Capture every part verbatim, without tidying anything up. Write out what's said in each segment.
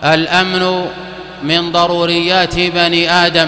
الأمن من ضروريات بني آدم،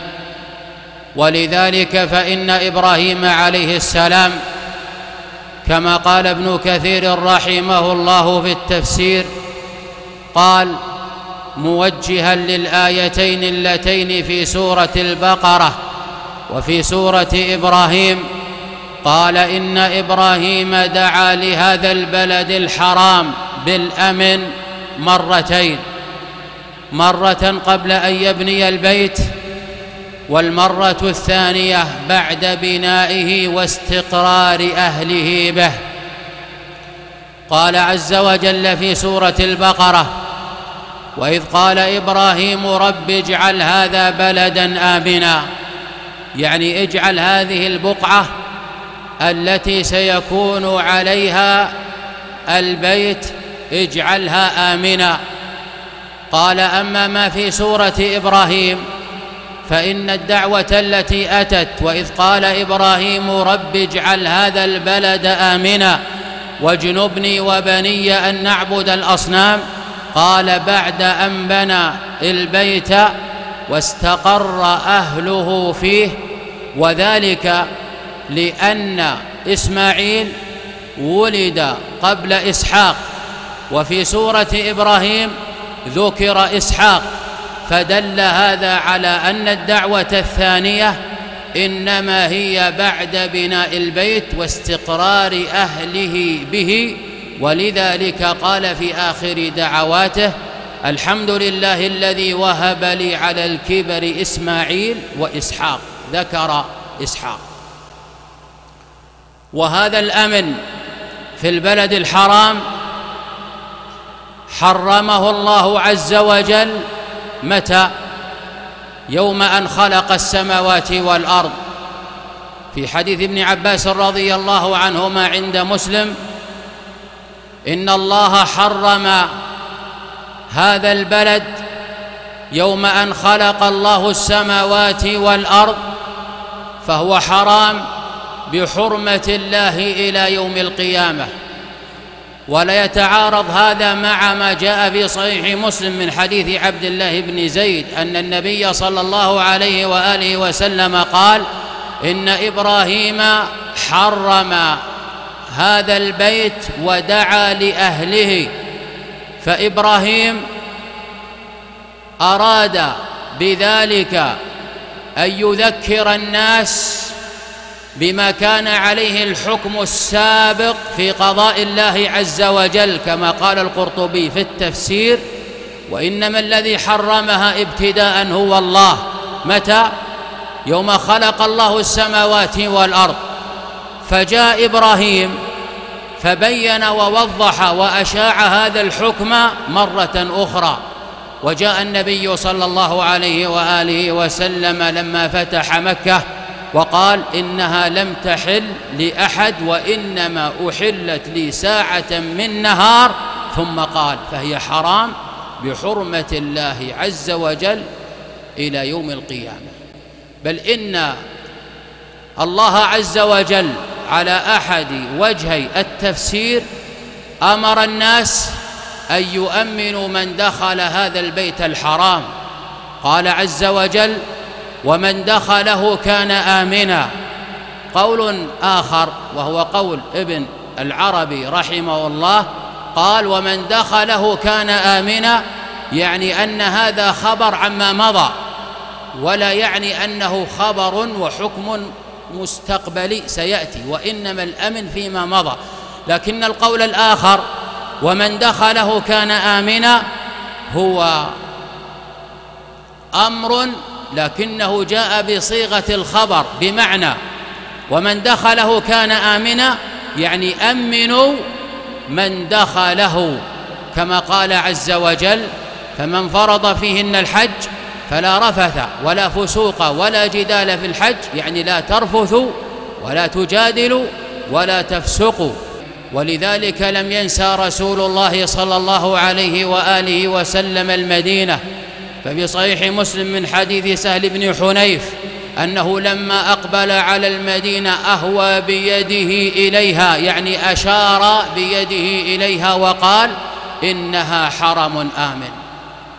ولذلك فإن إبراهيم عليه السلام كما قال ابن كثير رحمه الله في التفسير، قال موجها للآيتين اللتين في سورة البقرة وفي سورة إبراهيم، قال إن إبراهيم دعا لهذا البلد الحرام بالأمن مرتين، مرة قبل أن يبني البيت، والمرة الثانية بعد بنائه واستقرار أهله به. قال عز وجل في سورة البقرة: وإذ قال إبراهيم رب اجعل هذا بلدا آمنا، يعني اجعل هذه البقعة التي سيكون عليها البيت اجعلها آمنا. قال أما ما في سورة إبراهيم فإن الدعوة التي أتت وإذ قال إبراهيم رب اجعل هذا البلد آمنا واجنبني وبني أن نعبد الأصنام، قال بعد أن بنى البيت واستقر أهله فيه، وذلك لأن إسماعيل ولد قبل إسحاق، وفي سورة إبراهيم ذكر إسحاق، فدل هذا على أن الدعوة الثانية إنما هي بعد بناء البيت واستقرار أهله به. ولذلك قال في آخر دعواته: الحمد لله الذي وهب لي على الكبر إسماعيل وإسحاق، ذكر إسحاق. وهذا الأمن في البلد الحرام حرمه الله عز وجل متى؟ يوم أن خلق السماوات والأرض. في حديث ابن عباس رضي الله عنهما عند مسلم: إن الله حرم هذا البلد يوم أن خلق الله السماوات والأرض، فهو حرام بحرمة الله إلى يوم القيامة. ولا يتعارض هذا مع ما جاء في صحيح مسلم من حديث عبد الله بن زيد أن النبي صلى الله عليه وآله وسلم قال: إن إبراهيم حرم هذا البيت ودعا لأهله. فإبراهيم أراد بذلك أن يذكر الناس بما كان عليه الحكم السابق في قضاء الله عز وجل، كما قال القرطبي في التفسير: وإنما الذي حرمها ابتداء هو الله. متى؟ يوم خلق الله السماوات والأرض. فجاء إبراهيم فبين ووضح وأشاع هذا الحكم مرة أخرى. وجاء النبي صلى الله عليه وآله وسلم لما فتح مكة وقال: إنها لم تحل لأحد وإنما أحلت لي ساعة من نهار، ثم قال: فهي حرام بحرمة الله عز وجل إلى يوم القيامة. بل إن الله عز وجل على أحد وجهي التفسير أمر الناس أن يؤمنوا من دخل هذا البيت الحرام. قال عز وجل: ومن دخله كان آمنا. قول آخر وهو قول ابن العربي رحمه الله قال: ومن دخله كان آمنا، يعني أن هذا خبر عما مضى، ولا يعني أنه خبر وحكم مستقبلي سيأتي، وإنما الأمن فيما مضى. لكن القول الآخر ومن دخله كان آمنا هو أمر لكنه جاء بصيغة الخبر، بمعنى ومن دخله كان آمنا يعني أمنوا من دخله، كما قال عز وجل: فمن فرض فيهن الحج فلا رفث ولا فسوق ولا جدال في الحج، يعني لا ترفثوا ولا تجادلوا ولا تفسقوا. ولذلك لم ينسى رسول الله صلى الله عليه وآله وسلم المدينة. ففي صحيح مسلم من حديث سهل بن حنيف أنه لما أقبل على المدينة أهوى بيده إليها، يعني أشار بيده إليها وقال: إنها حرم آمن.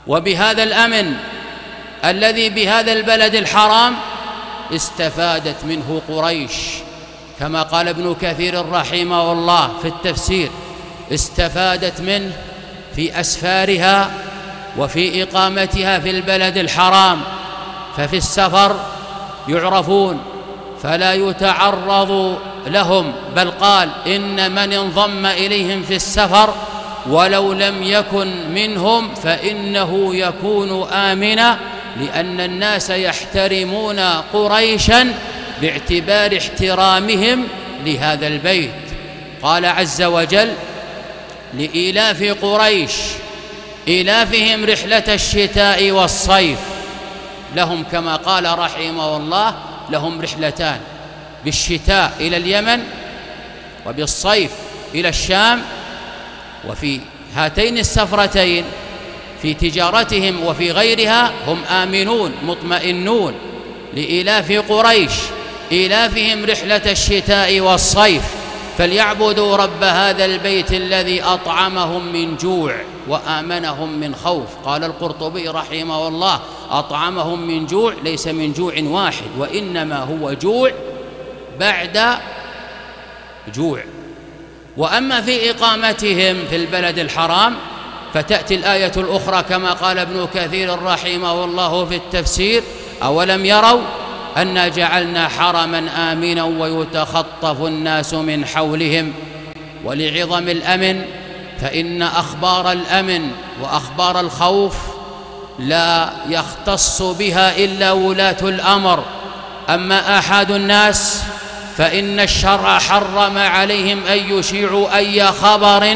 وبهذا الأمن الذي بهذا البلد الحرام استفادت منه قريش، كما قال ابن كثير رحمه الله في التفسير: استفادت منه في أسفارها وفي إقامتها في البلد الحرام، ففي السفر يعرفون فلا يتعرض لهم، بل قال: إن من انضم إليهم في السفر ولو لم يكن منهم فإنه يكون آمنا، لأن الناس يحترمون قريشا باعتبار احترامهم لهذا البيت. قال عز وجل: لإيلاف قريش إيلافهم رحلة الشتاء والصيف. لهم كما قال رحمه الله لهم رحلتان: بالشتاء إلى اليمن وبالصيف إلى الشام. وفي هاتين السفرتين في تجارتهم وفي غيرها هم آمنون مطمئنون. لإيلاف قريش إيلافهم رحلة الشتاء والصيف فليعبدوا رب هذا البيت الذي أطعمهم من جوع وآمنهم من خوف. قال القرطبي رحمه الله: أطعمهم من جوع ليس من جوع واحد، وإنما هو جوع بعد جوع. وأما في إقامتهم في البلد الحرام فتأتي الآية الأخرى كما قال ابن كثير رحمه الله في التفسير: أولم يروا أنا جعلنا حرما آمنا ويتخطف الناس من حولهم. ولعظم الأمن فإن أخبار الأمن وأخبار الخوف لا يختص بها إلا ولاة الأمر، أما آحاد الناس فإن الشرع حرم عليهم أن يشيعوا أي خبر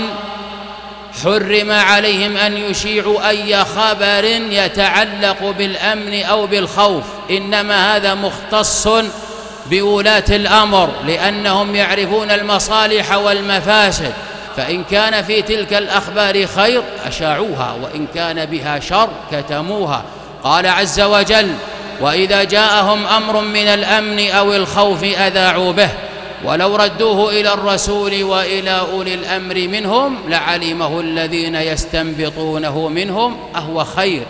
حرم عليهم أن يشيعوا أي خبر يتعلق بالأمن أو بالخوف، إنما هذا مختص بولاة الأمر لأنهم يعرفون المصالح والمفاسد، فإن كان في تلك الأخبار خير أشاعوها، وإن كان بها شر كتموها. قال عز وجل: وإذا جاءهم أمر من الأمن أو الخوف أذاعوا به ولو ردوه إلى الرسول وإلى أولي الأمر منهم لعلمه الذين يستنبطونه منهم أهو خير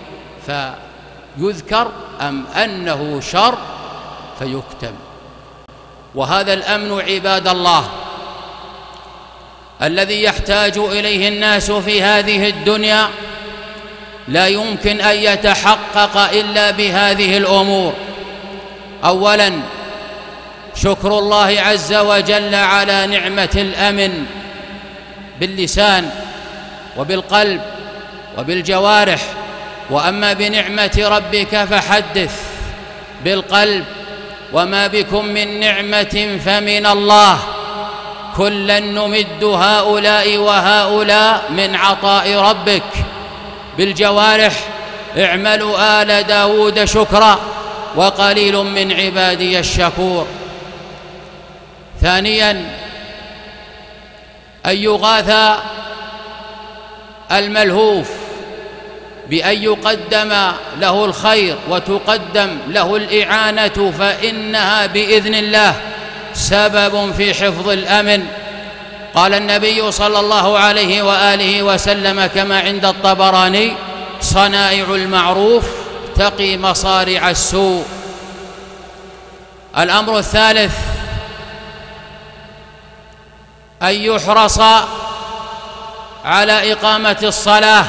فيذكر أم أنه شر فيكتم. وهذا الأمن عباد الله الذي يحتاج إليه الناس في هذه الدنيا لا يمكن أن يتحقق إلا بهذه الأمور. أولاً شكر الله عز وجل على نعمة الأمن باللسان وبالقلب وبالجوارح، وأما بنعمة ربك فحدث بالقلب: وما بكم من نعمة فمن الله كلا نمد هؤلاء وهؤلاء من عطاء ربك. بالجوارح: اعملوا آل داود شكرا وقليل من عبادي الشكور. ثانياً أن يغاث الملهوف بأن يقدم له الخير وتقدم له الإعانة، فإنها بإذن الله سبب في حفظ الأمن. قال النبي صلى الله عليه وآله وسلم كما عند الطبراني: صنائع المعروف تقي مصارع السوء. الأمر الثالث أن يحرص على إقامة الصلاة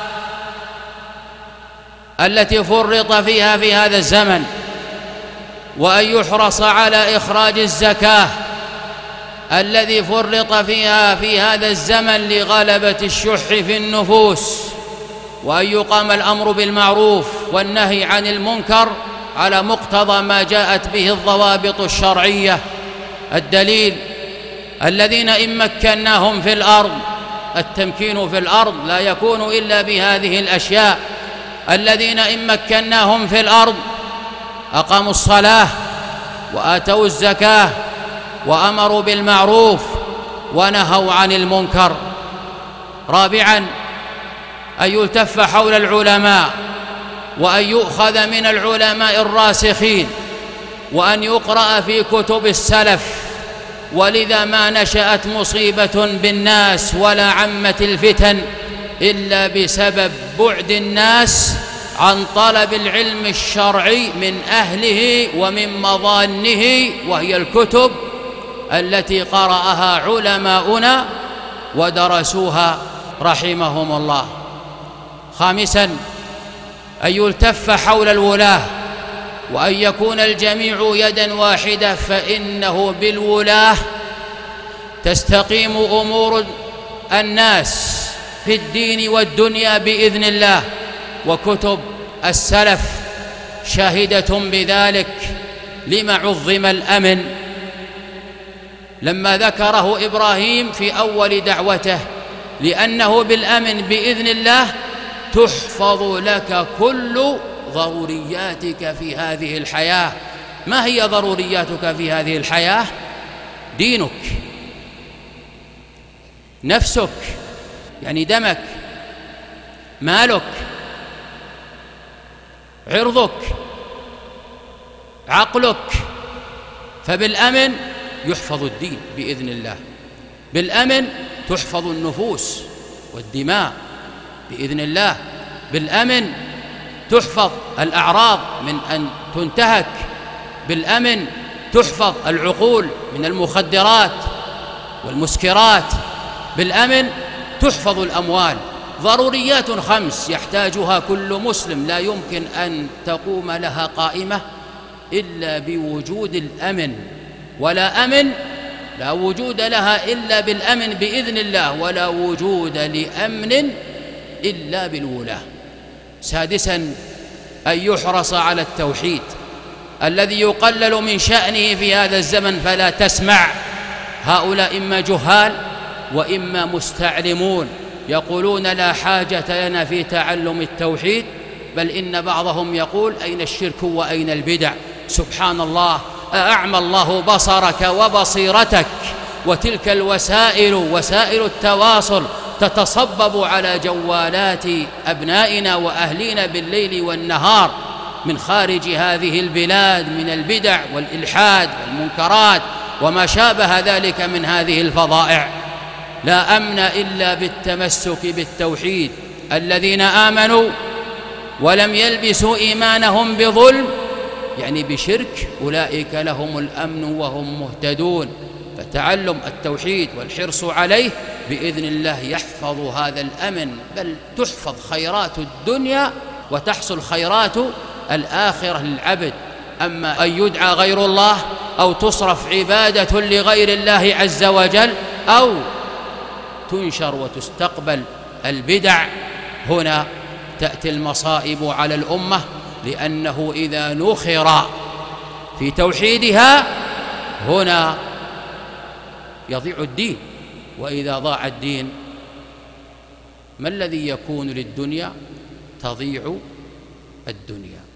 التي فرط فيها في هذا الزمن، وأن يحرص على إخراج الزكاة الذي فرط فيها في هذا الزمن لغلبة الشح في النفوس، وأن يقام الأمر بالمعروف والنهي عن المنكر على مقتضى ما جاءت به الضوابط الشرعية. الدليل: الذين إن مكناهم في الأرض، التمكين في الأرض لا يكون إلا بهذه الأشياء. الذين إن مكناهم في الأرض أقاموا الصلاة وآتوا الزكاة وأمروا بالمعروف ونهوا عن المنكر. رابعاً أن يلتف حول العلماء وأن يؤخذ من العلماء الراسخين وأن يقرأ في كتب السلف، ولذا ما نشأت مصيبة بالناس ولا عمت الفتن إلا بسبب بعد الناس عن طلب العلم الشرعي من أهله ومن مظانه، وهي الكتب التي قرأها علماؤنا ودرسوها رحمهم الله. خامساً، أن يلتف حول الولاة وأن يكون الجميع يداً واحدة، فإنه بالولاة تستقيم أمور الناس في الدين والدنيا بإذن الله، وكتب السلف شاهدة بذلك. لما عظم الأمن لما ذكره إبراهيم في أول دعوته؟ لأنه بالأمن بإذن الله تحفظ لك كل ضرورياتك في هذه الحياة. ما هي ضرورياتك في هذه الحياة؟ دينك، نفسك يعني دمك، مالك، عرضك، عقلك. فبالأمن يحفظ الدين بإذن الله، بالأمن تحفظ النفوس والدماء بإذن الله، بالأمن تحفظ الأعراض من أن تنتهك، بالأمن تحفظ العقول من المخدرات والمسكرات، بالأمن تحفظ الأموال. ضروريات خمس يحتاجها كل مسلم، لا يمكن أن تقوم لها قائمة إلا بوجود الأمن، ولا أمن لا وجود لها إلا بالأمن بإذن الله، ولا وجود لأمن إلا بالولاة. سادساً، أن يحرص على التوحيد الذي يقلل من شأنه في هذا الزمن، فلا تسمع هؤلاء إما جهال وإما مستعلمون يقولون لا حاجة لنا في تعلم التوحيد، بل إن بعضهم يقول أين الشرك وأين البدع؟ سبحان الله، أعمى الله بصرك وبصيرتك، وتلك الوسائل وسائل التواصل تتصبب على جوالات أبنائنا وأهلينا بالليل والنهار من خارج هذه البلاد من البدع والإلحاد والمنكرات وما شابه ذلك من هذه الفظائع. لا أمن إلا بالتمسك بالتوحيد. الذين آمنوا ولم يلبسوا إيمانهم بظلم يعني بشرك أولئك لهم الأمن وهم مهتدون. فتعلم التوحيد والحرص عليه بإذن الله يحفظ هذا الأمن، بل تحفظ خيرات الدنيا وتحصل خيرات الآخرة للعبد. أما أن يدعى غير الله أو تصرف عبادة لغير الله عز وجل أو تنشر وتستقبل البدع، هنا تأتي المصائب على الأمة، لأنه إذا نخر في توحيدها هنا يضيع الدين، وإذا ضاع الدين ما الذي يكون للدنيا؟ تضيع الدنيا.